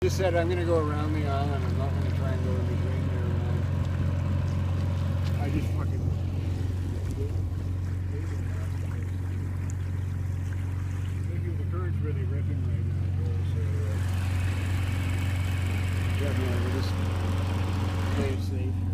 Just said I'm going to go around the island. I'm not going to try and go in between there. I just fucking... The current's really ripping right now, so definitely we'll just play it safe.